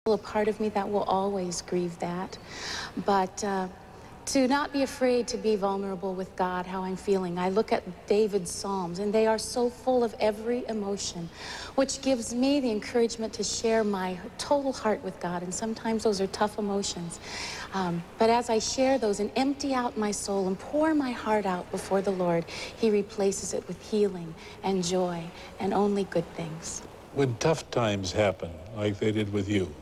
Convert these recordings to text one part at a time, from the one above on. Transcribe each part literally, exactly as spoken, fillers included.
A part of me that will always grieve that. But uh, to not be afraid to be vulnerable with God, how I'm feeling. I look at David's Psalms, and they are so full of every emotion, which gives me the encouragement to share my total heart with God. And sometimes those are tough emotions. Um, but as I share those and empty out my soul and pour my heart out before the Lord, He replaces it with healing and joy and only good things. When tough times happen, like they did with you,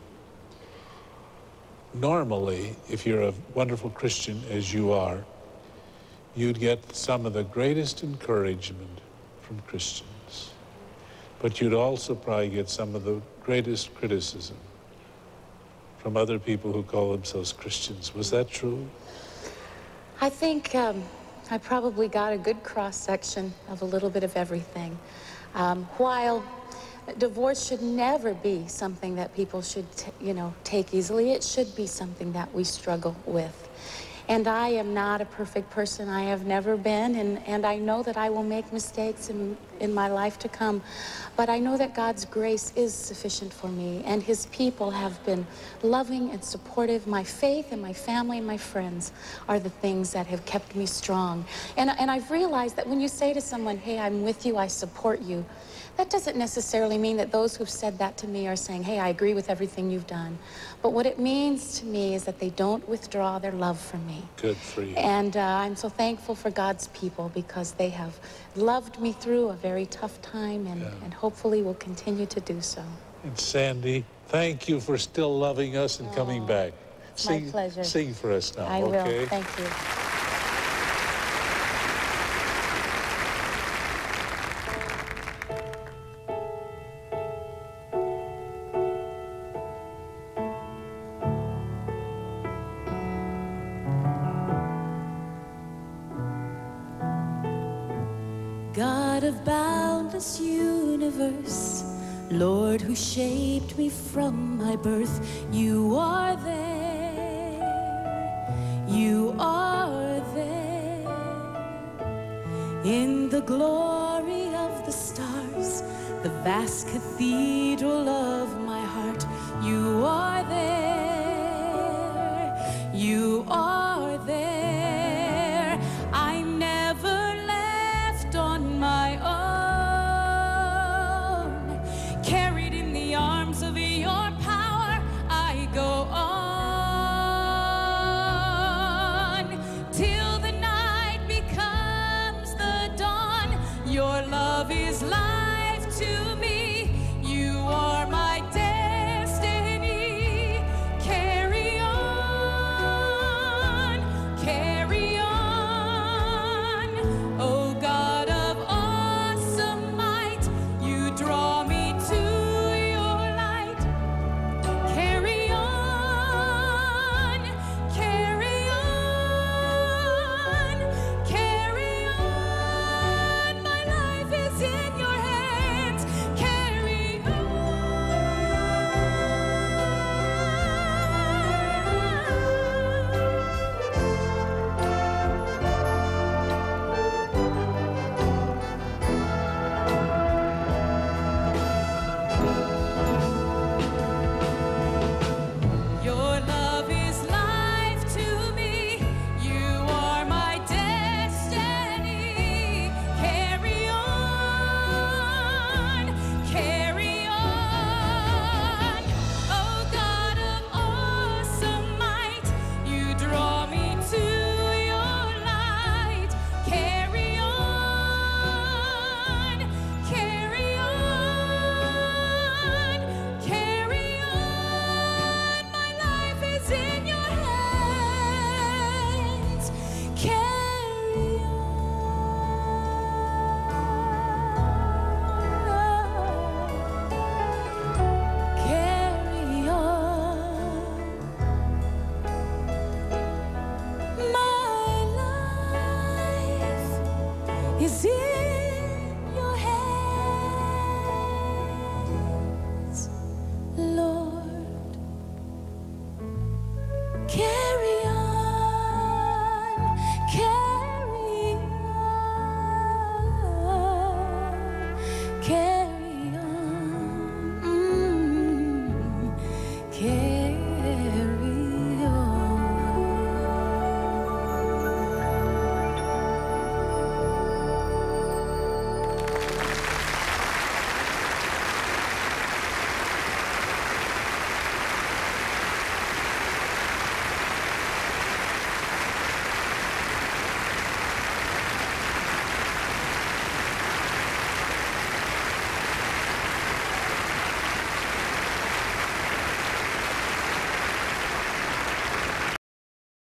normally, if you're a wonderful Christian, as you are, you'd get some of the greatest encouragement from Christians. But you'd also probably get some of the greatest criticism from other people who call themselves Christians. Was that true? I think um, I probably got a good cross-section of a little bit of everything. Um, while divorce should never be something that people should, t you know, take easily. It should be something that we struggle with. And I am not a perfect person. I have never been, and, and I know that I will make mistakes in, in my life to come. But I know that God's grace is sufficient for me, and His people have been loving and supportive. My faith and my family and my friends are the things that have kept me strong. And, and I've realized that when you say to someone, hey, I'm with you, I support you, that doesn't necessarily mean that those who've said that to me are saying, hey, I agree with everything you've done. But what it means to me is that they don't withdraw their love from me. Good for you. And uh, I'm so thankful for God's people because they have loved me through a very tough time and, yeah. and hopefully will continue to do so. And Sandy, thank you for still loving us and oh, coming back. It's sing, my pleasure. Sing for us now, I okay? will. Thank you. God of boundless universe, Lord who shaped me from my birth, you are there, you are there. In the glory of the stars, the vast cathedral of my heart,